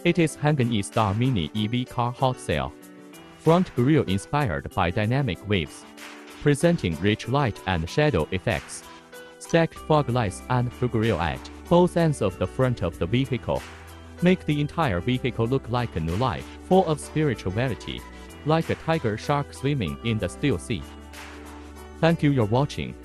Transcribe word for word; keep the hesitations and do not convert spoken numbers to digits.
It is Changan E-Star Mini E V car hot sale. Front grille inspired by dynamic waves, presenting rich light and shadow effects. Stacked fog lights and grille at both ends of the front of the vehicle make the entire vehicle look like a new life, full of spirituality, like a tiger shark swimming in the still sea. Thank you for watching.